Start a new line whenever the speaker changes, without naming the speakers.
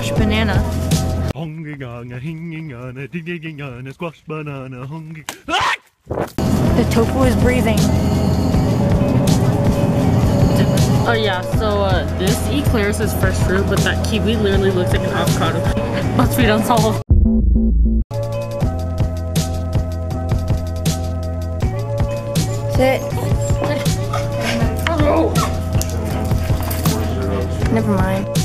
squash banana.
Squash banana.
The tofu is breathing.
Oh yeah, so this eclairs is fresh fruit, but that kiwi literally looks like an avocado. Must be unsolved.
Sit.
Oh.
Never mind.